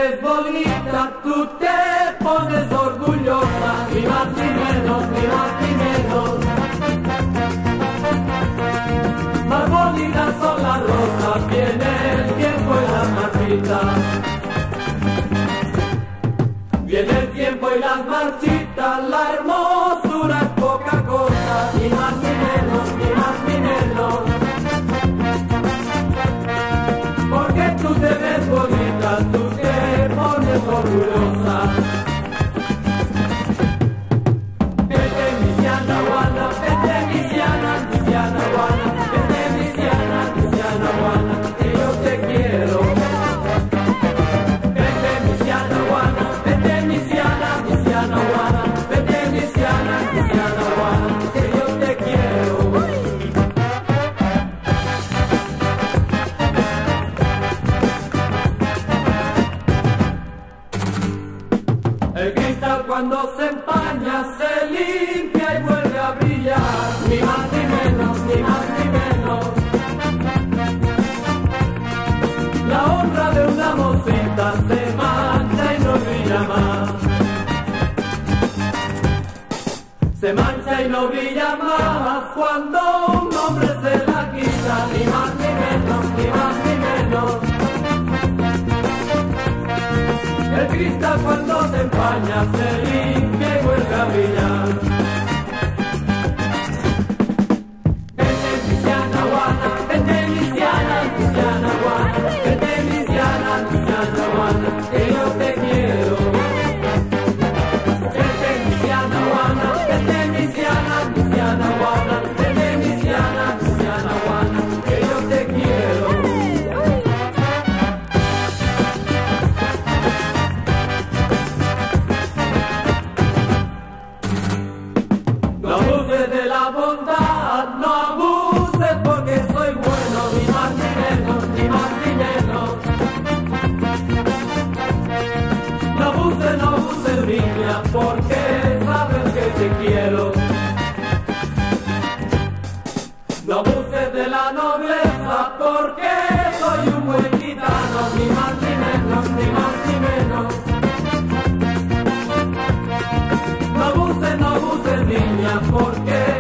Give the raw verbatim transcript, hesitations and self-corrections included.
ves bonita, tú te pones orgullosa, ni más ni menos, ni más ni menos. Más bonitas son las rosas, viene el tiempo y las marchitas. Viene el tiempo y las marchitas, la hermosura es poca cosa, ni más ni menos, ni más ni menos. Porque tú te ves bonita, tú te pones orgullosa. Vete misiana guana, vete misiana, misiana guana, vete misiana, misiana guana, que yo te quiero. Vete misiana guana, vete misiana, misiana guana, vete misiana, misiana guana, que yo te quiero. El cristal cuando se empaña se limpia y vuelve a brillar, ni más ni menos, ni más ni menos. La honra de una mocita se mancha y no brilla más. Se mancha y no brilla más cuando un hombre se la quita, ni más ni menos, ni más ni menos. El cristal cuando se empaña se limpia y vuelve a brillar. Vete misiana guana, vete misiana, misiana guana, vete misiana, misiana guana, que yo te quiero. Vete misiana guana, vete misiana, misiana guana, vete misiana, misiana guana, que yo te quiero. No abuses de la bondad, no abuses porque soy bueno, ni más ni menos, ni más ni menos. No abuses, no abuses, niña, porque sabes que te quiero. No abuses de la nobleza porque soy un buen gitano, ni más ni menos, ni más ni menos. No abuses, no abuses, niña, porque